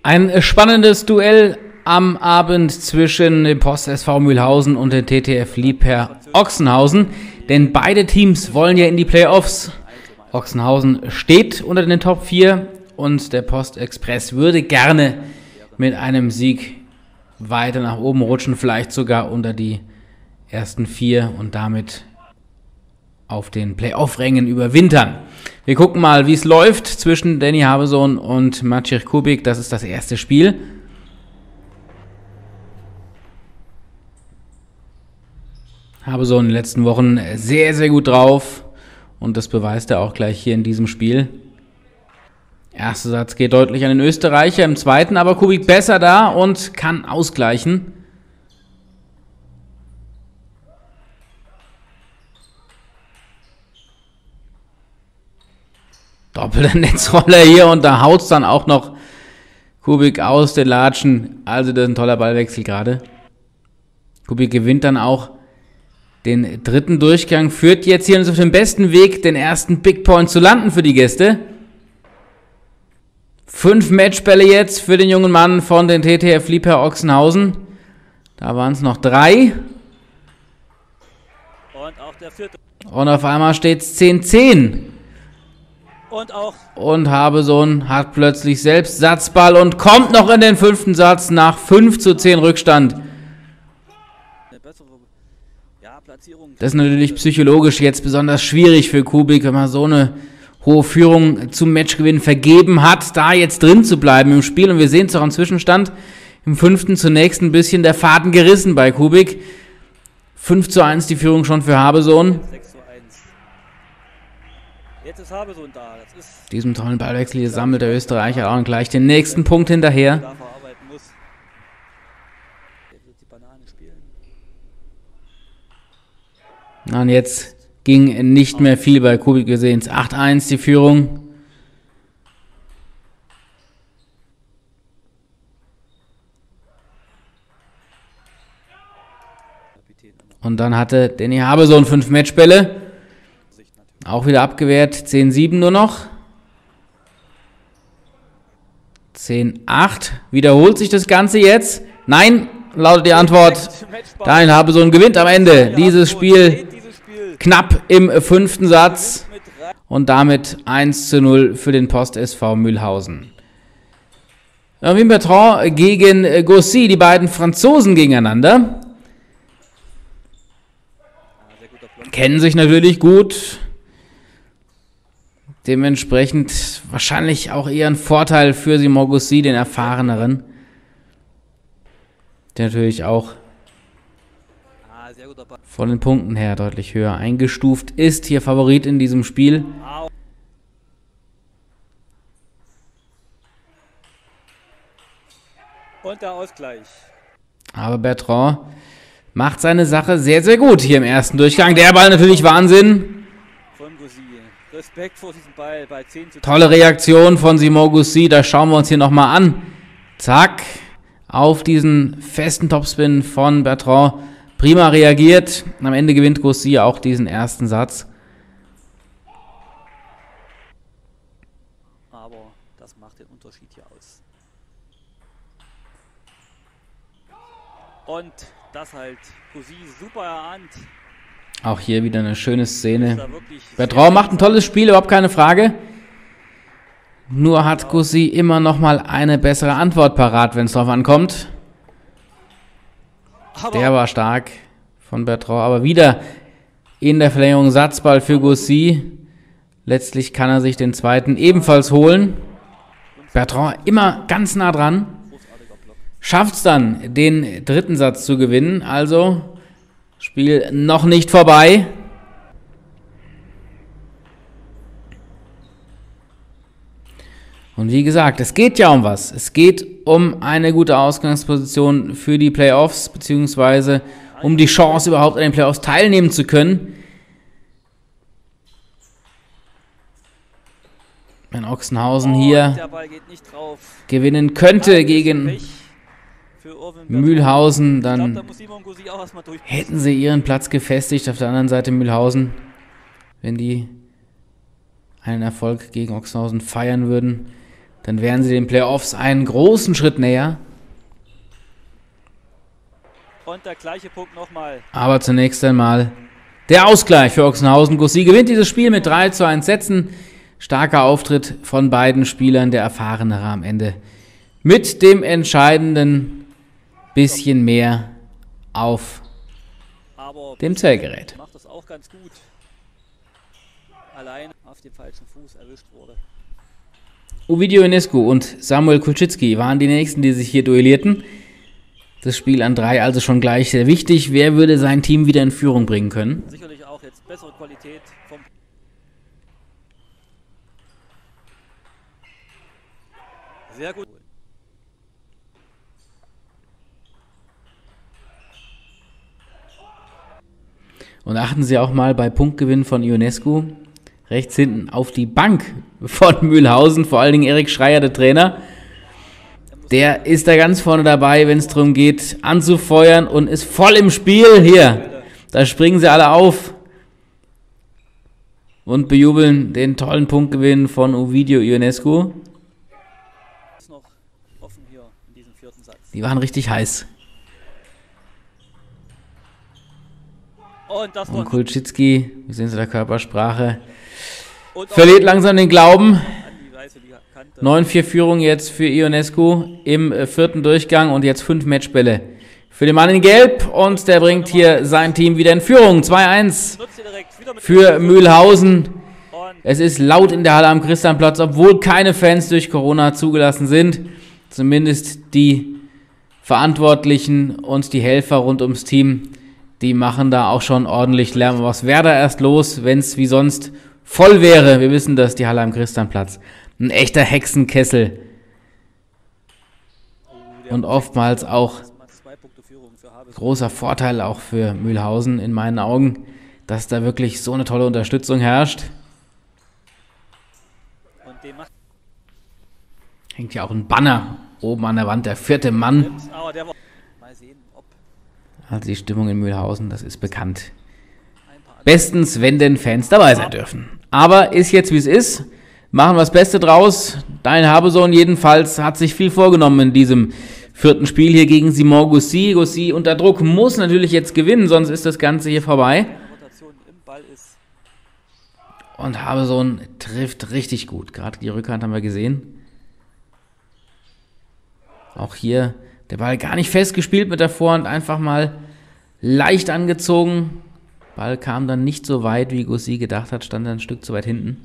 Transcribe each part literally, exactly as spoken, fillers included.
Ein spannendes Duell am Abend zwischen dem Post S V Mühlhausen und den T T F Liebherr Ochsenhausen, denn beide Teams wollen ja in die Playoffs. Ochsenhausen steht unter den Top vier und der Post Express würde gerne mit einem Sieg weiter nach oben rutschen, vielleicht sogar unter die ersten vier und damit auf den Playoff-Rängen überwintern. Wir gucken mal, wie es läuft zwischen Danny Habesohn und Maciej Kubik. Das ist das erste Spiel. Habesohn in den letzten Wochen sehr, sehr gut drauf und das beweist er auch gleich hier in diesem Spiel. Erster Satz geht deutlich an den Österreicher, im zweiten aber Kubik besser da und kann ausgleichen. Doppelter Netzroller hier und da haut es dann auch noch Kubik aus den Latschen. Also das ist ein toller Ballwechsel gerade. Kubik gewinnt dann auch den dritten Durchgang, führt jetzt hier auf dem besten Weg, den ersten Big Point zu landen für die Gäste. Fünf Matchbälle jetzt für den jungen Mann von den T T F Liebherr Ochsenhausen. Da waren es noch drei. Und auch der vierte. Und auf einmal steht es zehn zehn. Und auch. Und Habesohn hat plötzlich selbst Satzball und kommt noch in den fünften Satz nach fünf zu zehn Rückstand. Das ist natürlich psychologisch jetzt besonders schwierig für Kubik, wenn man so eine hohe Führung zum Matchgewinn vergeben hat, da jetzt drin zu bleiben im Spiel. Und wir sehen es auch am Zwischenstand. Im fünften zunächst ein bisschen der Faden gerissen bei Kubik. fünf zu eins die Führung schon für Habesohn. sechs zu eins. Jetzt ist Habesohn da. Das ist Diesem tollen Ballwechsel hier sammelt der Österreicher auch gleich den nächsten Punkt hinterher. da verarbeiten muss. Der wird die Banane spielen. Und jetzt ging nicht mehr viel bei Kubik. Wir sehen es. acht eins die Führung. Und dann hatte Danny Habesohn fünf Matchbälle. Auch wieder abgewehrt. zehn sieben nur noch. zehn acht. Wiederholt sich das Ganze jetzt? Nein, lautet die Antwort. Daniel Habesohn gewinnt am Ende dieses Spiel knapp im fünften Satz. Und damit eins zu null für den Post S V Mühlhausen. Wim Bertrand gegen Gossi, die beiden Franzosen gegeneinander. Kennen sich natürlich gut. Dementsprechend wahrscheinlich auch eher ein Vorteil für Simon Gossi, den Erfahreneren. Der natürlich auch von den Punkten her deutlich höher eingestuft ist. Hier Favorit in diesem Spiel. Und der Ausgleich. Aber Bertrand macht seine Sache sehr, sehr gut hier im ersten Durchgang. Der Ball natürlich Wahnsinn. Von Gossi. Respekt vor diesem Ball bei zehn zu Tolle Reaktion von Simon Gossi. Das schauen wir uns hier nochmal an. Zack. Auf diesen festen Topspin von Bertrand. Prima reagiert. Am Ende gewinnt Gossi auch diesen ersten Satz. Aber das macht den Unterschied hier aus. Und das halt Gossi super erahnt. Auch hier wieder eine schöne Szene. Bertrand macht ein tolles Spiel, überhaupt keine Frage. Nur hat Gossi immer noch mal eine bessere Antwort parat, wenn es drauf ankommt. Der war stark von Bertrand, aber wieder in der Verlängerung Satzball für Gossi. Letztlich kann er sich den zweiten ebenfalls holen. Bertrand immer ganz nah dran. Schafft es dann, den dritten Satz zu gewinnen. Also Spiel noch nicht vorbei. Und wie gesagt, es geht ja um was. Es geht um eine gute Ausgangsposition für die Playoffs, beziehungsweise um die Chance, überhaupt an den Playoffs teilnehmen zu können. Wenn Ochsenhausen hier gewinnen könnte gegen Mühlhausen, dann hätten sie ihren Platz gefestigt. Auf der anderen Seite Mühlhausen, wenn die einen Erfolg gegen Ochsenhausen feiern würden, Dann wären sie den Playoffs einen großen Schritt näher. Und der gleiche Punkt nochmal. Aber zunächst einmal der Ausgleich für Ochsenhausen. Gussie gewinnt dieses Spiel mit drei zu eins Sätzen. Starker Auftritt von beiden Spielern, der erfahrenere am Ende. Mit dem entscheidenden bisschen mehr auf Aber dem Zählgerät. macht das auch ganz gut. Allein auf dem falschen Fuß erwischt wurde. Ovidio Ionescu und Samuel Kulczycki waren die nächsten, die sich hier duellierten. Das Spiel an drei also schon gleich sehr wichtig. Wer würde sein Team wieder in Führung bringen können? Sicherlich auch jetzt bessere Qualität vom. Sehr gut. Und achten Sie auch mal bei Punktgewinn von Ionescu rechts hinten auf die Bank von Mühlhausen, vor allen Dingen Erik Schreier, der Trainer. Der ist da ganz vorne dabei, wenn es darum geht, anzufeuern und ist voll im Spiel. Hier, da springen sie alle auf und bejubeln den tollen Punktgewinn von Ovidio Ionescu. Ist noch offen hier in diesem vierten Satz. Die waren richtig heiß. Und das Und war Kulczycki, wie sehen Sie der Körpersprache, und auch verliert langsam den Glauben. an die weiße Kante. neun vier Führung jetzt für Ionescu im äh, vierten Durchgang und jetzt fünf Matchbälle für den Mann in Gelb. Und der bringt hier sein Team wieder in Führung. zwei eins Nutzt sie direkt wieder mit für Mühlhausen. Und Es ist laut in der Halle am Christianplatz, obwohl keine Fans durch Corona zugelassen sind. Zumindest die Verantwortlichen und die Helfer rund ums Team, die machen da auch schon ordentlich Lärm. Was wäre da erst los, wenn es wie sonst voll wäre? Wir wissen das, die Halle am Christianplatz. Ein echter Hexenkessel. Und oftmals auch erstmal zwei Punkte Führung für Habes. großer Vorteil auch für Mühlhausen in meinen Augen, dass da wirklich so eine tolle Unterstützung herrscht. Und dem macht Hängt ja auch ein Banner oben an der Wand, der vierte Mann. aber der war. Mal sehen, ob Also die Stimmung in Mühlhausen, das ist bekannt. ein paar Bestens, wenn denn Fans dabei sein dürfen. Aber ist jetzt wie es ist. Machen wir das Beste draus. Dein Habesohn jedenfalls hat sich viel vorgenommen in diesem vierten Spiel hier gegen Simon Gussie. Gussie unter Druck muss natürlich jetzt gewinnen, sonst ist das Ganze hier vorbei. Rotation im Ball ist. Und Habesohn trifft richtig gut. Gerade die Rückhand haben wir gesehen. Auch hier der Ball gar nicht fest gespielt mit der Vorhand, einfach mal leicht angezogen. Ball kam dann nicht so weit, wie Gussie gedacht hat, stand dann ein Stück zu weit hinten.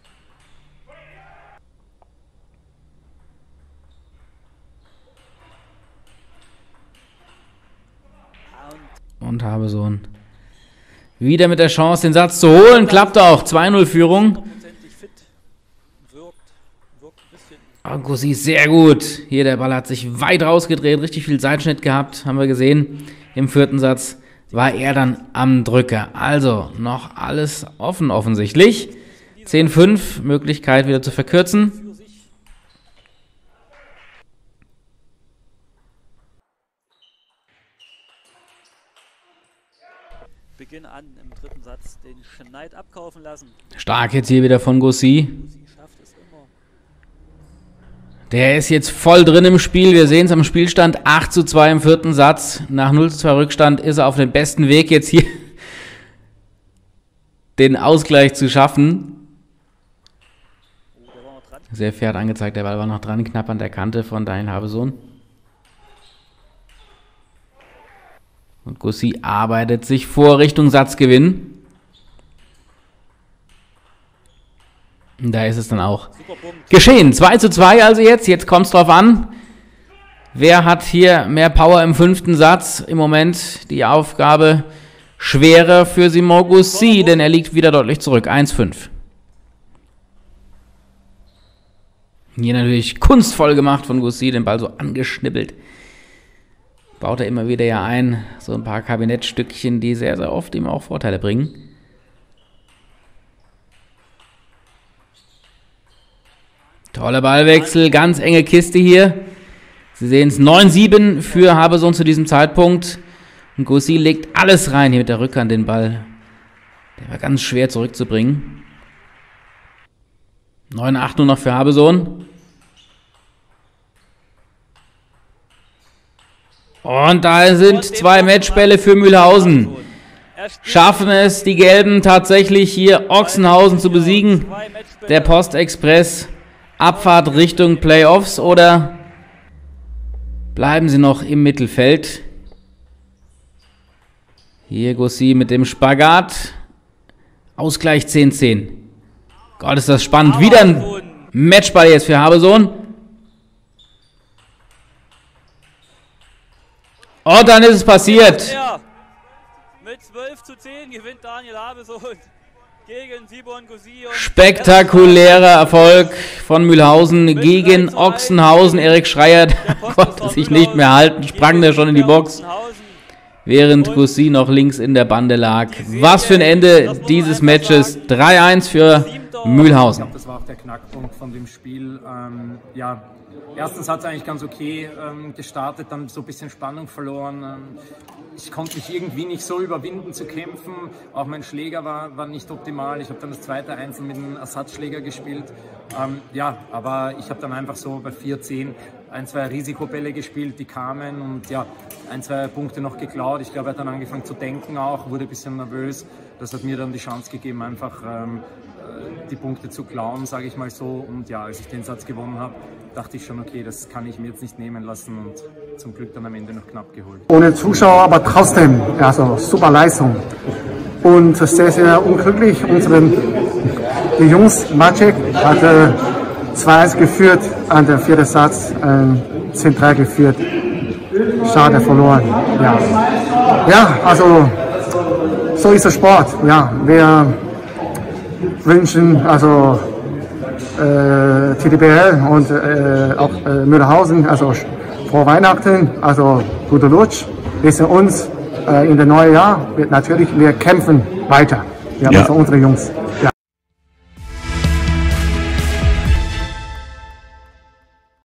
Und Habesohn wieder mit der Chance, den Satz zu holen. Klappt auch. zwei null Führung. hundertprozentig fit. Wirkt. Wirkt ein bisschen. Und Gussie sehr gut. Hier, der Ball hat sich weit rausgedreht. Richtig viel Seitschnitt gehabt, haben wir gesehen. Im vierten Satz war er dann am Drücker. Also, noch alles offen offensichtlich. zehn fünf, Möglichkeit wieder zu verkürzen. Für sich. Beginn an im dritten Satz den Schneid abkaufen lassen. Stark jetzt hier wieder von Gussie. Sie schafft es immer. Der ist jetzt voll drin im Spiel. Wir sehen es am Spielstand. acht zu zwei im vierten Satz. Nach null zu zwei Rückstand ist er auf dem besten Weg, jetzt hier den Ausgleich zu schaffen. Oh, der war noch dran. Sehr fair hat angezeigt, der Ball war noch dran, knapp an der Kante von Dein Habesohn. Und Gussie arbeitet sich vor Richtung Satzgewinn. Und da ist es dann auch Super Punkt. geschehen. zwei zu zwei also jetzt. Jetzt kommt es drauf an. Wer hat hier mehr Power im fünften Satz? Im Moment die Aufgabe schwerer für Simon Gussie, denn er liegt wieder deutlich zurück. eins fünf. Hier natürlich kunstvoll gemacht von Gussie, den Ball so angeschnippelt. Baut er immer wieder ja ein. So ein paar Kabinettstückchen, die sehr, sehr oft ihm auch Vorteile bringen. Toller Ballwechsel, ganz enge Kiste hier. Sie sehen es, neun sieben für Habesohn zu diesem Zeitpunkt. Und Gussie legt alles rein hier mit der Rückhand, den Ball. Der war ganz schwer zurückzubringen. neun acht nur noch für Habesohn. Und da sind zwei Matchbälle für Mühlhausen. Schaffen es die Gelben tatsächlich hier Ochsenhausen zu besiegen? Der Postexpress, Abfahrt Richtung Playoffs, oder bleiben sie noch im Mittelfeld? Hier Gossi mit dem Spagat. Ausgleich zehn zehn. Gott, ist das spannend. Wieder ein Matchball jetzt für Habersohn. Und dann ist es passiert. Mit zwölf zu zehn gewinnt Daniel Habersohn gegen Simon Gossi. Spektakulärer Erfolg von Mühlhausen gegen Ochsenhausen. Erik Schreier konnte sich nicht mehr halten, sprang da schon in die Box, während Gossi noch links in der Bande lag. Was für ein Ende dieses Matches. drei eins für Mühlhausen. Ich glaube, das war auch der Knackpunkt von dem Spiel. Ähm, ja, erstens hat es eigentlich ganz okay ähm, gestartet, dann so ein bisschen Spannung verloren. Ähm, ich konnte mich irgendwie nicht so überwinden zu kämpfen. Auch mein Schläger war, war nicht optimal. Ich habe dann das zweite Einzel mit einem Ersatzschläger gespielt. Ähm, ja, aber ich habe dann einfach so bei vier zehn ein, zwei Risikobälle gespielt, die kamen, und ja, ein, zwei Punkte noch geklaut. Ich glaube, er hat dann angefangen zu denken auch, wurde ein bisschen nervös. Das hat mir dann die Chance gegeben, einfach ähm, die Punkte zu klauen, sage ich mal so. Und ja, als ich den Satz gewonnen habe, dachte ich schon, okay, das kann ich mir jetzt nicht nehmen lassen, und zum Glück dann am Ende noch knapp geholt. Ohne Zuschauer, aber trotzdem, also super Leistung. Und sehr, sehr unglücklich. Unseren die Jungs, Maciek hat äh, zwei eins geführt, an der vierten Satz äh, zehn drei geführt. Schade, verloren. Ja, ja, also so ist der Sport. Ja, wir wünschen also äh, T D B L und äh, auch äh, Mühlhausen, also frohe Weihnachten, also guten Rutsch. Wir sehen uns äh, in dem neuen Jahr. Wir, natürlich, wir kämpfen weiter. Wir haben ja. also unsere Jungs. Ja.